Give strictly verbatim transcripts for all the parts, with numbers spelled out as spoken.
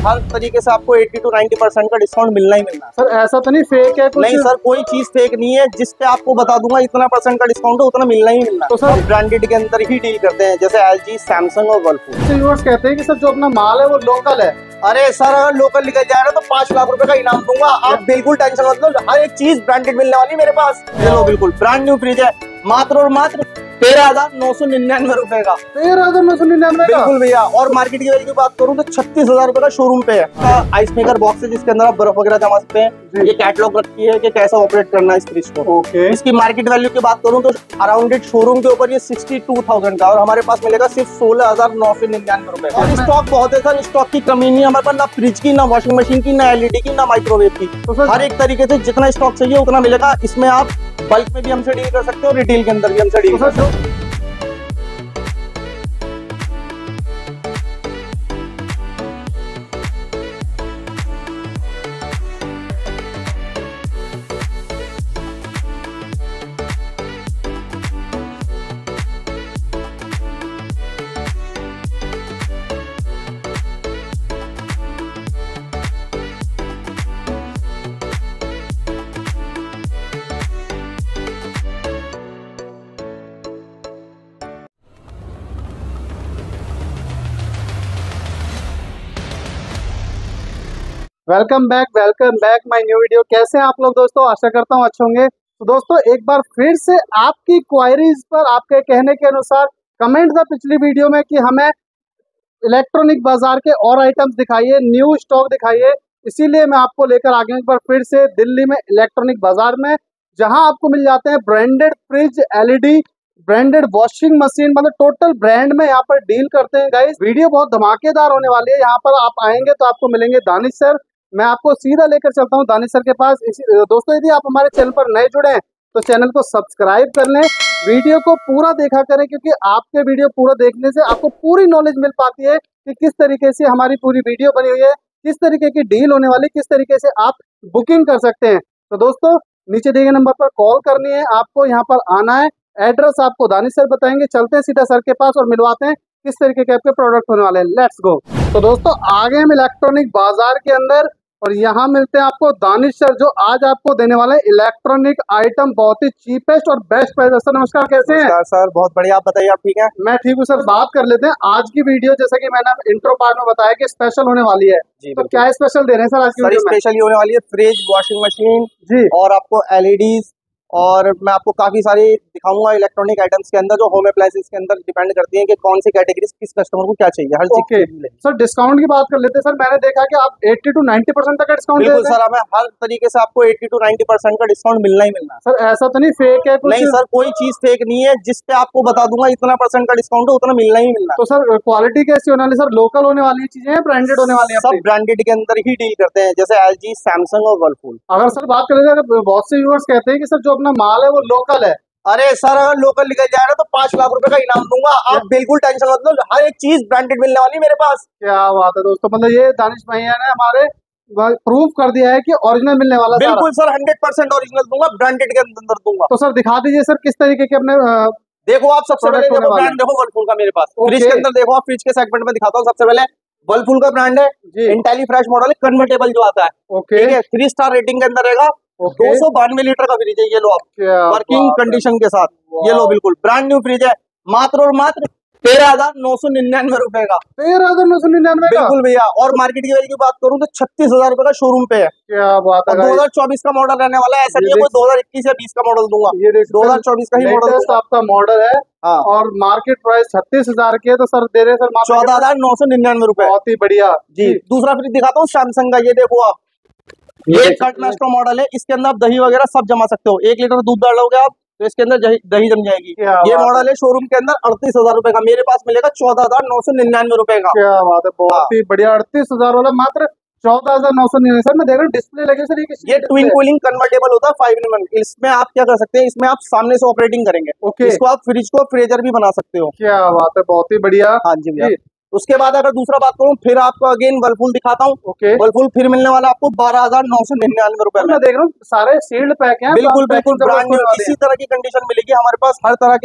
हर तरीके से आपको अस्सी टू नब्बे परसेंट का डिस्काउंट मिलना ही मिलना है। सर ऐसा तो नहीं फेक है कुछ? नहीं सर, कोई चीज फेक नहीं है। जिस पे आपको बता दूंगा इतना परसेंट का डिस्काउंट है, उतना मिलना ही मिलना है। तो सर ब्रांडेड के अंदर ही डील करते हैं, जैसे एल जी, सैमसंग और वर्लपूल। व्यूअर्स कहते हैं कि सर जो अपना माल है वो लोकल है। अरे सर, अगर लोकल निकल जाए ना तो पांच लाख रुपए का इनाम दूंगा। आप बिल्कुल टेंशन मत लो, हर एक चीज ब्रांडेड मिलने वाली मेरे पास। चलो बिल्कुल ब्रांड न्यू फ्रिज है, मात्र और मात्र तेरह हजार नौ सौ निन्यानवे रुपए का। तेरह हजार नौ सौ निन्यानवे बिल्कुल भैया। और मार्केट की वैल्यू की बात करूं तो छत्तीस हजार रुपए का शोरूम पे है। आइस मेकर बॉक्स है जिसके अंदर आप बर्फ वगैरह जमा सकते हैं। ये कैटलॉग रखी है कि कैसा ऑपरेट करना है इस फ्रिज को। ओके। इसकी मार्केट वैल्यू की बात करूं तो अराउंड शोरूम के ऊपर ये सिक्सटी टू थाउजेंड का, और हमारे पास मिलेगा सिर्फ सोलह हजार नौ सौ निन्यानवे रुपए का। स्टॉक बहुत है सर, स्टॉक की कमी नहीं है हमारे पास, ना फ्रिज की, ना वॉशिंग मशीन की, ना एलईडी की, ना माइक्रोवेव की। तो हर एक तरीके से जितना स्टॉक चाहिए उतना मिलेगा। इसमें आप बल्क में भी हमसे डील कर सकते हो, रिटेल के अंदर भी हमसे डील कर सकते हो। Welcome back welcome back my new video. कैसे हैं आप लोग दोस्तों? आशा करता हूँ अच्छे होंगे। तो दोस्तों एक बार फिर से आपकी क्वायरीज पर आपके कहने के अनुसार कमेंट था पिछली वीडियो में कि हमें इलेक्ट्रॉनिक बाजार के और आइटम्स दिखाइए, न्यू स्टॉक दिखाइए। इसीलिए मैं आपको लेकर आ गया एक बार फिर से दिल्ली में इलेक्ट्रॉनिक बाजार में, जहां आपको मिल जाते हैं branded fridge, LED, branded washing machine, मतलब टोटल ब्रांड में यहाँ पर डील करते हैं गाइस। वीडियो बहुत धमाकेदार होने वाली है। यहाँ पर आप आएंगे तो आपको मिलेंगे दानिश सर। मैं आपको सीधा लेकर चलता हूँ दानिश सर के पास। इसी दोस्तों यदि आप हमारे चैनल पर नए जुड़े हैं तो चैनल को सब्सक्राइब कर लें, वीडियो को पूरा देखा करें, क्योंकि आपके वीडियो पूरा देखने से आपको पूरी नॉलेज मिल पाती है कि किस तरीके से हमारी पूरी वीडियो बनी हुई है, किस तरीके की डील होने वाली, किस तरीके से आप बुकिंग कर सकते हैं। तो दोस्तों नीचे दिए गए नंबर पर कॉल करनी है, आपको यहाँ पर आना है। एड्रेस आपको दानिश सर बताएंगे। चलते हैं सीधा सर के पास और मिलवाते हैं किस तरीके के आपके प्रोडक्ट होने वाले हैं। Let's go. तो दोस्तों आगे हम इलेक्ट्रॉनिक बाजार के अंदर, और यहाँ मिलते हैं आपको दानिश सर, जो आज आपको देने वाले हैं इलेक्ट्रॉनिक आइटम बहुत ही चीपेस्ट और बेस्ट प्राइस। सर नमस्कार, कैसे हैं? नमस्कार सर, बहुत बढ़िया। आप बताइए, आप ठीक है? मैं ठीक हूँ सर। बात कर लेते हैं आज की वीडियो, जैसा कि मैंने इंट्रो पार्ट में बताया कि स्पेशल होने वाली है। तो क्या स्पेशल दे रहे हैं सर आज की वीडियो में? स्पेशल होने वाली है फ्रिज, वॉशिंग मशीन जी, और आपको एलईडीज, और मैं आपको काफी सारी दिखाऊंगा इलेक्ट्रॉनिक आइटम्स के अंदर, जो होम अप्लायंसेस के अंदर डिपेंड करती हैं कि कौन सी कैटेगरी किस कस्टमर को क्या चाहिए। हर ओके सर, डिस्काउंट की बात कर लेते हैं सर। मैंने देखा कि आप अस्सी टू नब्बे परसेंट तक का डिस्काउंट बिल्कुल देते हैं। सर, हमें हर तरीके से आपको अस्सी टू नब्बे परसेंट का डिस्काउंट मिलना ही मिलना है। सर ऐसा तो नहीं फेक है कुछ? नहीं सर, कोई चीज फेक नहीं है। जिस पे आपको बता दूंगा इतना परसेंट का डिस्काउंट है, उतना मिलना ही मिलना है। तो सर क्वालिटी कैसी होने वाली सर? लोकल होने वाली चीजें हैं, ब्रांडेड होने वाली है? सब ब्रांडेड के अंदर ही डील करते हैं, जैसे एल जी, सैमसंग और वर्लपूल। अगर सर बात करें, अगर बहुत से व्यूअर्स कहते हैं कि सर जो अपना माल है वो लोकल है। अरे सर, अगर लोकल निकल जाए ना तो पांच लाख रुपए का इनाम दूंगा। आप बिल्कुल टेंशन मत लो, हर एक चीज ब्रांडेड मिलने वाली मेरे पास। क्या बात है दोस्तों, मतलब ये दानिश भैया ने हमारे प्रूव कर दिया है कि ओरिजिनल मिलने वाला। बिल्कुल सर, हंड्रेड परसेंट ओरिजिनल दूंगा, ब्रांडेड के अंदर दूंगा। तो सर दिखा दीजिए सर किस तरीके के अपने अ, देखो आप सबसे पहले देखो ब्रांड देखो वर्लपूल का मेरे पास। फ्रिज के अंदर देखो आप, फ्रिज के सेगमेंट में दिखाता हूँ। सबसे पहले वर्लपूल का ब्रांड है, इंटेलीफ्रेश मॉडल है, कन्वर्टेबल जो आता है। ओके, ठीक है, थ्री स्टार रेटिंग के अंदर रहेगा। दो सौ बानवे लीटर का फ्रिज है, ये लो आप, वर्किंग कंडीशन के साथ। ये लो बिल्कुल ब्रांड न्यू फ्रिज है, मात्र और मात्र तेरह हजार नौ सौ निन्यानवे रुपए का। तेरह हजार नौ सौ निन्यानवे बिल्कुल भैया। और मार्केट की वैल्यू की बात करूँ तो छत्तीस हजार रुपए का शोरूम पे है। क्या बात है। दो हजार चौबीस का मॉडल रहने वाला है, ऐसा नहीं है कोई दो हजार इक्कीस या बीस का मॉडल दूंगा। ये दो हजार चौबीस का ही मॉडल आपका मॉडल है। हाँ। और मार्केट प्राइस छत्तीस हजार के, तो सर दे रहे सर चौदह हजार नौ सौ निन्यानवे रुपए। बहुत ही बढ़िया जी। दूसरा फ्रिज दिखाता हूँ सैमसंग का, ये देखो आप, ये कट मास्टर मॉडल है। इसके अंदर आप दही वगैरह सब जमा सकते हो। एक लीटर दूध डालोगे आप तो इसके अंदर दही जम जाएगी। ये मॉडल है शोरूम के अंदर अड़तीस हजार रुपए का, मेरे पास मिलेगा चौदह हजार नौ सौ निन्यानवे रुपए का। क्या बात है, बहुत ही बढ़िया। अड़तीस हजार वाला मात्र चौदह हजार नौ सौ निन्यानवे। सर मैं देख रहा हूँ डिस्प्ले लगे सर, ये ये ट्विन कूलिंग कन्वर्टेबल होता है फाइव इन वन। इसमें आप क्या कर सकते हैं, इसमें आप सामने से ऑपरेटिंग करेंगे। ओके, इसको आप फ्रिज को फ्रीजर भी बना सकते हो। क्या बात है, बहुत ही बढ़िया। हाँ जी भैया। उसके बाद अगर दूसरा बात करूँ, फिर आपको अगेन वर्लपूल दिखाता हूँ। ओके, वर्लपूल फिर मिलने वाला आपको बारह हजार नौ सौ निन्यानवे रुपए में। मैं देख रहा हूँ सारे सील्ड पैक हैं। बिल्कुल बिल्कुल ब्रांड न्यू, इसी तरह की कंडीशन मिलेगी हमारे पास। हर तरह के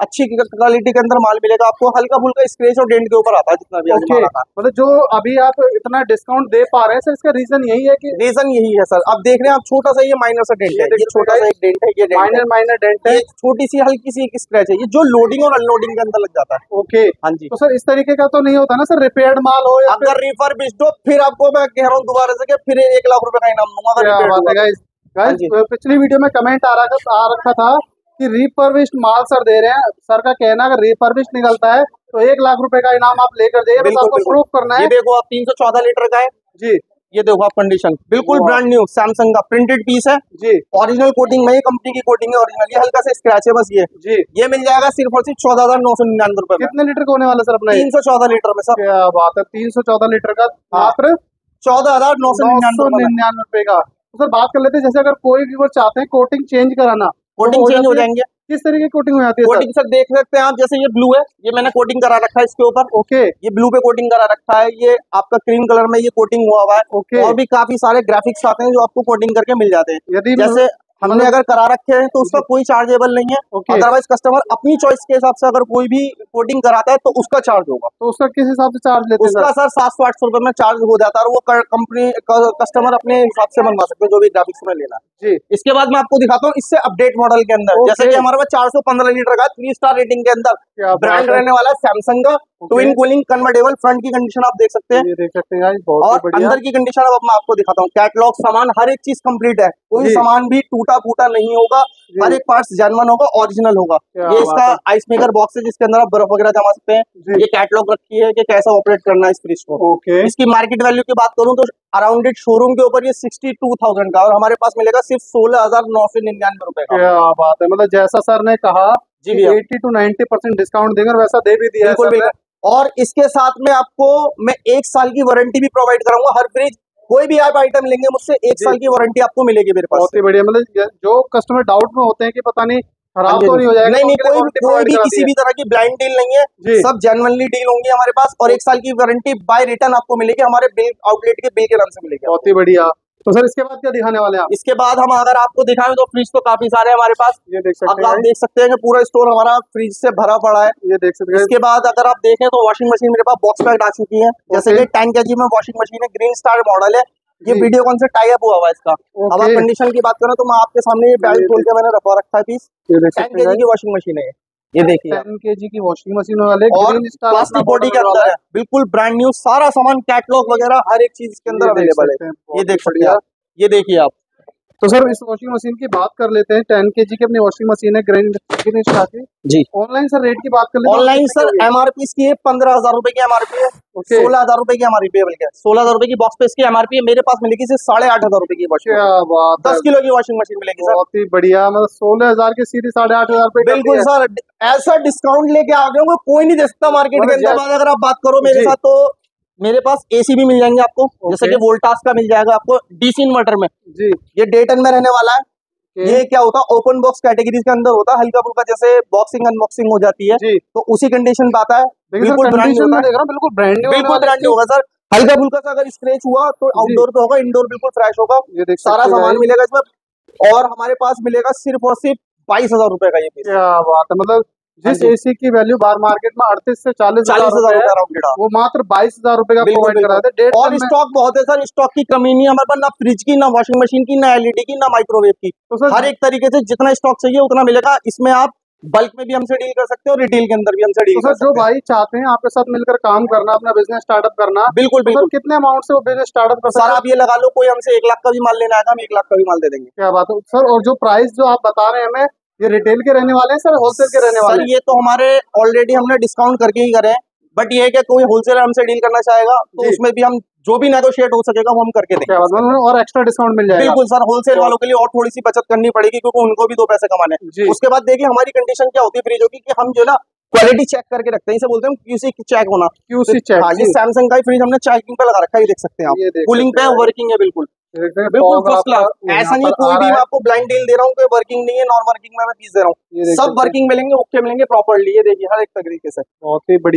अच्छी क्वालिटी के अंदर माल मिलेगा आपको। हल्का फुल्का स्क्रैच और डेंट के ऊपर आता है जितना भी आज ओके, माल आता है। मतलब जो अभी आप इतना डिस्काउंट दे पा रहे हैं सर, इसका रीजन यही है कि रीजन यही है सर। अब देख रहे हैं आप, छोटा सा ये माइनर सा डेंट ये है, ये देखो छोटा सा एक डेंट है, ये डेंट है, माइनर माइनर डेंट है, ये छोटी सी हल्की सी एक स्क्रैच है, ये जो लोडिंग और अनलोडिंग के अंदर लग जाता है। ओके। हाँ जी। तो सर इस तरीके का तो नहीं होता ना सर, रिपेयर्ड माल हो या अगर रिफर्बिश्ड हो फिर आपको मैं कह रहा हूँ दोबारा से कि फिर एक लाख रुपए का इनाम दूंगा अगर क्या repaired बात है हुआ तो। गाइस। हाँ गाइस जी। पिछली वीडियो में कमेंट आ रहा था आ रखा था कि रिफर्बिश्ड माल सर दे रहे हैं। सर का कहना है अगर रिफर्बिश्ड निकलता है तो एक लाख रुपए का इनाम आप लेकर जाइए, बस बिल्कुल आपको बिल्कुल। प्रूफ करना ये है। देखो आप, तीन सौ चौदह लीटर का है जी ये देखो आप, कंडीशन बिल्कुल वाह। ब्रांड न्यू सैमसंग का प्रिंटेड पीस है, जी ओरिजिनल कोटिंग में, कंपनी की कोटिंग है ओरिजिनल। ये हल्का सा स्क्रैच है बस। ये जी ये मिल जाएगा सिर्फ और सिर्फ चौदह हजार नौ सौ निन्यानवे रुपए में। कितने लीटर का होने वाला सर अपना ये? तीन सौ चौदह लीटर में सर। क्या बात है, तीन सौ चौदह लीटर का हाँ। मात्र चौदह हजार नौ सौ नौ निन्यानवे सौ रुपए में निन्यानवे रुपए का। तो सर बात कर लेते हैं, जैसे अगर कोई भी वो चाहते हैं कोटिंग चेंज कराना तो कोटिंग वो चेंज हो जाती है? जाएंगे। किस तरीके की कोटिंग हो जाती है सर? कोटिंग सर देख सकते हैं आप, जैसे ये ब्लू है, ये मैंने कोटिंग करा रखा है इसके ऊपर। ओके ये ब्लू पे कोटिंग करा रखा है, ये आपका क्रीम कलर में ये कोटिंग हुआ हुआ है। ओके। और भी काफी सारे ग्राफिक्स आते हैं जो आपको कोटिंग करके मिल जाते हैं। यदि जैसे हमने मतलब- अगर करा रखे हैं तो उसका कोई चार्जेबल नहीं है। ओके। अदरवाइज कस्टमर अपनी चॉइस के हिसाब से अगर कोई भी कोटिंग कराता है तो उसका चार्ज होगा। तो उसका किस हिसाब से चार्ज लेते हैं उसका सर? सर सात सौ आठ सौ रुपए में चार्ज हो जाता है, और वो कंपनी कस्टमर अपने हिसाब से बनवा सकते हैं जो भी ग्राफिक्स में लेना है। जी इसके बाद मैं आपको दिखाता हूँ इससे अपडेट मॉडल के अंदर, ओके। जैसे कि हमारे पास चार सौ पंद्रह लीटर का थ्री स्टार रेटिंग के अंदर क्या बात ब्रांड है। रहने वाला है सैमसंग का, ट्विन कूलिंग कन्वर्टेबल, फ्रंट की कंडीशन आप देख सकते हैं। ये देख सकते हैं गाइस, बहुत और ही बढ़िया। अंदर की कंडीशन अब मैं आपको दिखाता हूँ। कैटलॉग सामान हर एक चीज कंप्लीट है, कोई जी। सामान भी टूटा फूटा नहीं होगा, जी। हर एक पार्ट्स जेन्युइन होगा, ओरिजिनल होगा। क्या ये बात इसका है। आइस मेकर बॉक्स है जिसके अंदर आप बर्फ वगैरह जमा सकते हैं। जी। ये कैटलॉग रखी है कि कैसा ऑपरेट करना है इस फ्रिज को। ओके इसकी मार्केट वैल्यू की बात करूं तो अराउंड इट शोरूम के ऊपर ये सिक्सटी टू थाउजेंड का, और हमारे पास मिलेगा सिर्फ सोलह हजार नौ सौ निन्यानवे रुपए का। क्या बात है, मतलब जैसा सर ने कहा जी कि भैया। अस्सी टू नब्बे परसेंट डिस्काउंट देंगे, और वैसा दे भी दिया है बिल्कुल सर ने। बिल्कुल। और इसके साथ में आपको मैं एक साल की वारंटी भी प्रोवाइड कराऊंगा। हर फ्रिज कोई भी आप आइटम लेंगे मुझसे एक जी। साल की वारंटी आपको मिलेगी मेरे पास बहुत से। ही बढ़िया, मतलब ये- जो कस्टमर डाउट में होते हैं कि पता नहीं हाँ खराब जी, तो नहीं हो जाएगा, नहीं तो नहीं, उनके लिए कोई वारंटी कोई प्रोवाइड भी करा दी किसी है। भी तरह की ब्लाइंड डील नहीं है, जी। सब जेन्युइनली डील होंगी हमारे पास, और एक साल की वारंटी बाय रिटर्न आपको मिलेगी हमारे बिल आउटलेट के बिल के नाम से मिलेगी। बहुत ही बढ़िया। तो सर इसके बाद क्या दिखाने वाले हैं आप? इसके बाद हम अगर आपको दिखाएं तो फ्रिज तो काफी सारे हैं हमारे पास। ये देख सकते अब आप हैं, देख सकते हैं कि पूरा स्टोर हमारा फ्रिज से भरा पड़ा है। ये देख सकते हैं। इसके बाद अगर आप देखें तो वॉशिंग मशीन मेरे पास बॉक्स पैक आ चुकी है, जैसे ओके। कि टेन केजी में वॉशिंग मशीन है, ग्रीन स्टार मॉडल है। ये जी। वीडियोकॉन से टाई अप हुआ हुआ है इसका। अब ओके। आप कंडीशन की बात करें तो मैं आपके सामने ये बैग ये खोल देख- के मैंने रखवा रखा है पीस। ये देख टेन सकते हैं केजी की वॉशिंग मशीन है ये। ये देखिए आप। टेन केजी की वॉशिंग मशीन वाले और ग्रीन स्टार प्लास्टिक बॉडी के अंदर है, बिल्कुल ब्रांड न्यू, सारा सामान कैटलॉग वगैरह हर एक चीज के अंदर अवेलेबल है। ये देख सकते हैं आप, ये देखिए आप। तो सर इस वॉशिंग मशीन की बात कर लेते हैं। टेन केजी की अपनी वॉशिंग मशीन है ग्रीन ग्रीन स्टार की। जी। ऑनलाइन सर रेट की बात कर लेते हैं। ऑनलाइन सर एमआरपी इसकी है पंद्रह हजार रुपए की एमआरपी है, ओके। सोलह हजार रुपए की एमआरपी है, बल्कि सोलह हजार रुपए की बॉक्स पे इसकी एमआरपी है। मेरे पास मिलेगी सिर्फ साढ़े आठ हजार रुपए की वॉशिंग क्या मशीन, बात है, दस किलो की वॉशिंग मशीन मिलेगी सर। बहुत ही बढ़िया। मतलब सोलह हजार की सीधी साढ़े आठ हजार रुपए बिल्कुल सर, ऐसा डिस्काउंट लेके आ गए होंगे कोई नहीं दे सकता मार्केट के मतलब अंदर। अगर आप बात करो मेरे जी। साथ तो मेरे पास एसी भी मिल जाएंगे आपको, जैसे कि वोल्टास का मिल जाएगा आपको डीसी इन्वर्टर में। जी। ये डे टेन में रहने वाला है। ओके। ये क्या होता है, ओपन बॉक्स कैटेगरी के अंदर होता है, हल्का फुल्का जैसे बॉक्सिंग अनबॉक्सिंग हो जाती है जी। तो उसी कंडीशन पे आता है। लेकिन सर बिल्कुल ब्रांड कंडीशन होता में है, देख रहा हूँ बिल्कुल ब्रांड न्यू होने बिल्कुल वाला है ब्रांड होगा सर। हल्का फुल्का सा अगर स्क्रैच हुआ तो जी। आउटडोर पे होगा, इंडोर बिल्कुल फ्रेश होगा। ये देख सारा सकते हैं सामान guys। मिलेगा इसमें, और हमारे पास मिलेगा सिर्फ और सिर्फ बाईस हजार रुपए का ये पीस। क्या बात है, मतलब हाँ जिस जी। एसी की वैल्यू बाहर मार्केट में अड़तीस से चालीस चालीस हजार हजार रुपए रुपए है, राउंडेड। वो मात्र बाईस हजार रुपए का बिल्कुल प्रोवाइड करा बिल्कुल। देते हैं। और डेढ़ स्टॉक बहुत है सर, स्टॉक की कमी नहीं है हमारे पास, ना फ्रिज की, ना वॉशिंग मशीन की, ना एलईडी की, ना माइक्रोवेव की। तो सर हर एक तरीके से जितना स्टॉक चाहिए उतना मिलेगा। इसमें आप बल्क में भी हमसे डील कर सकते हो, रिटेल के अंदर भी हमसे डील तो कर सर जो सकते हैं। भाई चाहते हैं आपके साथ मिलकर काम करना, अपना बिजनेस स्टार्टअप करना, बिल्कुल तो सर बिल्कुल कितने अमाउंट से वो बिजनेस स्टार्टअप कर सर, सकते हैं? आप ये लगा लो कोई हमसे एक लाख का भी माल लेना आएगा, हम एक लाख का भी माल दे देंगे। क्या बात है सर। और जो प्राइस जो आप बता रहे हैं हमें, ये रिटेल के रहने वाले हैं सर, होलसेल के रहने वाले सर हैं? ये तो हमारे ऑलरेडी हमने डिस्काउंट करके ही करे हैं, बट ये है कि कोई होलसेलर हमसे डील करना चाहेगा तो जी। उसमें भी हम जो भी नेगोशिएट हो सकेगा वो हम करके देंगे। क्या बात है, और एक्स्ट्रा डिस्काउंट मिल जाएगा? बिल्कुल सर, होलसेल वालों के लिए और थोड़ी सी बचत करनी पड़ेगी क्योंकि उनको भी दो पैसे कमाने हैं। जी। उसके बाद देखिए हमारी कंडीशन क्या होती है फ्रिजों की, कि हम जो है ना क्वालिटी चेक करके रखते हैं, इसे बोलते हैं क्यूसी चेक होना। QC check. हाँ, ये सैमसंग का ही फ्रिज हमने चेकिंग पे लगा रखा है, ये देख सकते हैं ये आप। देख कूलिंग सकते पे हैं। वर्किंग है, बिल्कुल बिल्कुल बिल्कुल फर्स्ट क्लास। ऐसा नहीं है कोई भी मैं आपको ब्लाइंड डील दे रहा हूँ कि वर्किंग नहीं है, नॉन वर्किंग में मैं पीस दे रहा हूँ, सब वर्किंग मिलेंगे, ओके मिलेंगे प्रॉपर्ली। ये देखिए हर एक तरीके से। बहुत ही बढ़िया।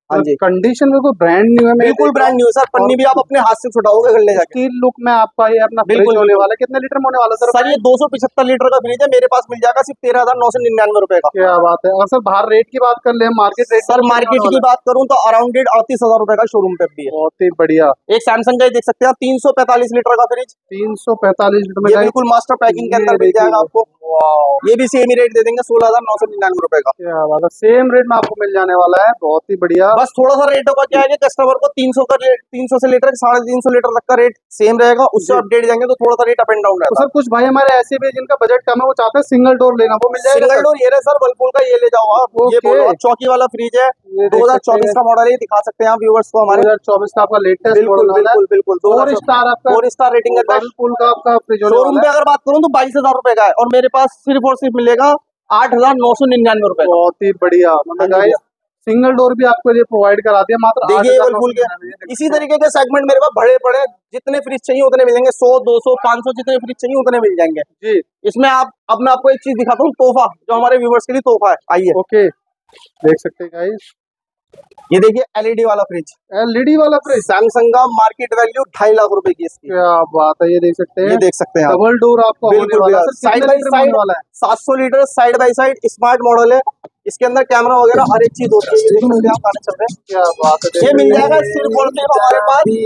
हाँ जी, कंडीशन बिल्कुल ब्रांड न्यू है। बिल्कुल ब्रांड न्यू है सर। पन्नी भी आप अपने हाथ से छुटाओगे घर ले जाके। स्टील लुक में आपका ये अपना फ्रिज बिल्कुल, होने बिल्कुल। वाला है। कितने लीटर में होने वाला सर? सर ये दो सौ पचहत्तर लीटर का फ्रिज है, मेरे पास मिल जाएगा सिर्फ तेरह हजार नौ सौ निन्यानवे रुपए का। क्या बात है। और सर बाहर रेट की बात कर ले, मार्केट रेट सर मार्केट की बात करूं तो अराउंड अड़तीस हजार रुपए का शोरूम पे भी है। बहुत ही बढ़िया। एक सैमसंग का ही देख सकते हैं तीन सौ पैंतालीस लीटर का फ्रिज, तीन सौ पैंतालीस लीटर में ये बिल्कुल मास्टर पैकिंग के ये अंदर मिल जाएगा आपको। ये भी सेम ही रेट दे देंगे सोलह हजार नौ सौ निन्यानवे रुपए का। क्या बात है, सेम रेट में आपको मिल जाने वाला है। बहुत ही बढ़िया। बस थोड़ा सा रेटों का क्या है कि कस्टमर को तीन सौ का तीन सौ से लेकर साढ़े तीन सौ लीटर तक का रेट सेम रहेगा, उससे अपडेट जाएंगे तो थोड़ा सा रेट अप एंड डाउन तो रहेगा। सर कुछ भाई हमारे ऐसे भी जिनका बजट कम है, वो चाहते हैं सिंगल डोर लेना, वो मिल जाएगा? सिंगल डोर ये रहे सर वर्लपूल का, ये ले जाओ आप। ये ओके। बोलो आप, चौकी वाला फ्रिज है, ये दो देख हजार सकते चौबीस हैं। का मॉडल है, दिखा सकते हैं आप व्यूअर्स को दो हमारे। हजार चौबीस का आपका लेटेस्ट बिल्कुल मॉडल है। बिल्कुल बिल्कुल फोर स्टार आपका फोर स्टार रेटिंग है। वर्लपूल का आपका फ्रिज होने शोरूम वाला पे है। अगर बात करूं तो बाईस हजार रुपए का है, और मेरे पास सिर्फ और सिर्फ मिलेगा आठ हजार नौ सौ निन्यानवे रुपए का। बहुत ही बढ़िया। हाँ मतलब जी गाइस सिंगल डोर भी आपको ये प्रोवाइड करा दिया मात्र आठ देखिए हजार नौ वर्लपूल सौ के निन्यानवे। इसी तरीके के सेगमेंट मेरे पास बड़े बड़े जितने फ्रिज चाहिए उतने मिलेंगे, सौ दो सौ पाँच सौ जितने फ्रिज चाहिए उतने मिल जाएंगे जी। इसमें। आप अब मैं आपको एक चीज दिखाता हूँ, तोहफा जो हमारे व्यूवर्स के लिए तोहफा है। आइए ओके, देख सकते हैं गाइस, ये देखिए एलईडी वाला फ्रिज, एलईडी वाला फ्रिज। सैमसंग का, मार्केट वैल्यू ढाई लाख रुपए की इसकी। क्या बात है, ये देख सकते ये हैं। देख सकते हैं आप, डबल डोर आपको होने बिल्कुल वाला है। बिल्कुल। सर साइड कितने बाई लीटर में होने साइड वाला है? सात सौ litre side by side smart model है। इसके अंदर कैमरा वगैरह हर एक चीज होती है। ये देख सकते हैं आप, गाने चल रहे हैं। क्या बात है। ये मिल जाएगा सिर्फ और सिर्फ हमारे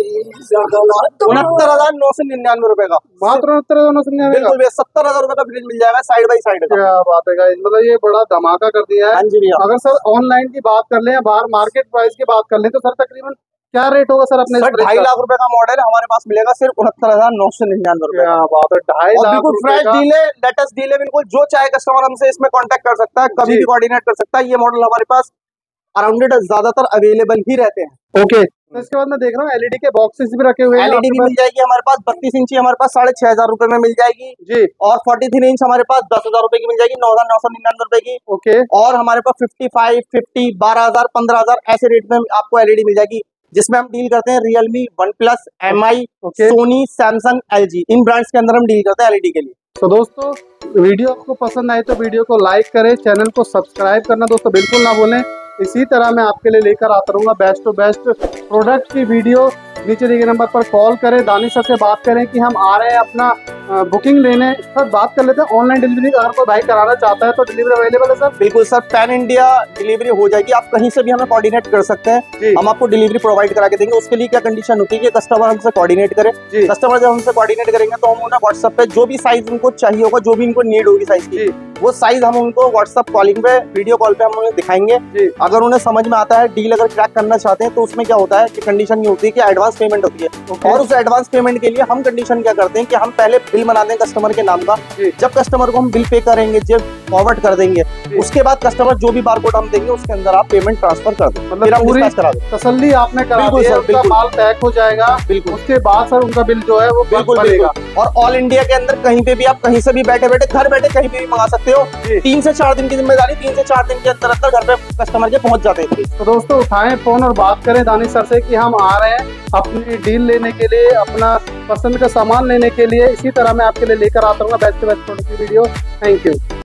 पास उनहत्तर हजार नौ सौ निन्यानवे रुपए का। मात्र उनहत्तर हजार नौ सौ निन्यानवे का। बिल्कुल भैया, सत्तर हजार रुपए का फ्रिज मिल जाएगा साइड बाई साइड का। क्या बात है गाइस, मतलब ये बड़ा धमाका कर दिया हाँ है। जी भैया। अगर सर ऑनलाइन की बात कर ले या बाहर मार्केट प्राइस की बात कर ले, तो सर तकरीबन क्या रेट होगा सर अपने? सर ढाई लाख रुपए का मॉडल है, हमारे पास मिलेगा सिर्फ उनहत्तर हजार नौ सौ निन्यानवे रुपए। क्या बात है, ढाई लाख बिल्कुल रुपए फ्रेश का। डील है, लेटेस्ट डील है बिल्कुल। जो चाहे कस्टमर हमसे इसमें कांटेक्ट कर सकता है, कभी जी। भी कोऑर्डिनेट कर सकता है। ये मॉडल हमारे पास अराउंडेड ज्यादातर अवेलेबल ही रहते हैं। ओके, तो इसके बाद मैं देख रहा हूँ एलईडी के बॉक्सेस भी रखे हुए हैं। एलईडी भी मिल जाएगी हमारे पास, बत्तीस इंची हमारे पास साढ़े छह हजार रुपए में मिल जाएगी जी। और फोर्टी थ्री इंच हमारे पास दस हजार रुपए की मिल जाएगी, नौ हजार नौ सौ निन्यानवे रुपए की। ओके, और हमारे पास फिफ्टी फाइव फिफ्टी बारह हजार पंद्रह हजार ऐसे रेट में आपको एलईडी मिल जाएगी, जिसमें हम डील करते हैं Realme, OnePlus, M I, okay. Sony, Samsung, LG, इन ब्रांड्स के अंदर हम डील करते हैं एलईडी के लिए। तो दोस्तों वीडियो आपको पसंद आए तो वीडियो को लाइक करें, चैनल को सब्सक्राइब करना दोस्तों बिल्कुल ना भूलें। इसी तरह मैं आपके लिए लेकर आता रहूँगा बेस्ट टू बेस्ट प्रोडक्ट की वीडियो। नीचे दिए गए नंबर पर कॉल करें, दानिश सर से बात करें कि हम आ रहे हैं अपना बुकिंग लेने। सर बात कर लेते हैं ऑनलाइन डिलीवरी, अगर कोई भाई कराना चाहता है तो डिलीवरी अवेलेबल है सर? बिल्कुल सर, पैन इंडिया डिलीवरी हो जाएगी, आप कहीं से भी हमें कोऑर्डिनेट कर सकते हैं, हम आपको डिलीवरी प्रोवाइड करा के देंगे। उसके लिए क्या कंडीशन होती है कि कस्टमर हमसे कोऑर्डिनेट करे। कस्टमर जब हमसे कोऑर्डिनेट करेंगे तो हम उन्हें व्हाट्सएप पे जो भी साइज उनको चाहिए होगा, जो भी इनको नीड होगी साइज की, वो साइज हम उनको व्हाट्सएप कॉलिंग पे, वीडियो कॉल पे हम उन्हें दिखाएंगे। अगर उन्हें समझ में आता है, डील अगर क्रैक करना चाहते हैं, तो उसमें क्या होता है कि कंडीशन ये होती है कि एडवांस पेमेंट होती है। और उस एडवांस पेमेंट के लिए हम कंडीशन क्या करते हैं कि हम पहले बिल बनाते हैं कस्टमर के नाम का। जब कस्टमर को हम बिल पे करेंगे, जब फॉरवर्ड कर देंगे, उसके बाद कस्टमर जो भी बारकोड हम देंगे उसके अंदर आप पेमेंट ट्रांसफर कर दें, मतलब हम पूरी डिस्पैच करा दें। तसल्ली आपने करा बिल्कुल दी है, सर, उनका बिल्कुल। माल पैक हो जाएगा। बिल्कुल। उसके बाद सर उनका बिल जो है वो बिल्कुल बनेगा। बिल्कुल। और ऑल इंडिया के अंदर कहीं पे भी आप कहीं से भी बैठे बैठे घर बैठे कहीं पे भी मंगा सकते हो। तीन से चार दिन की जिम्मेदारी, तीन से चार दिन के अंदर अंदर घर पे कस्टमर के पहुंच जाते हैं। तो दोस्तों उठाएं फोन और बात करें दानिश सर से कि हम आ रहे हैं अपनी डील लेने के लिए, अपना पसंद का सामान लेने के लिए। इसी तरह मैं आपके लिए लेकर आता हूँ बेस्ट बेस्ट प्रोडक्ट की वीडियो। Thank you.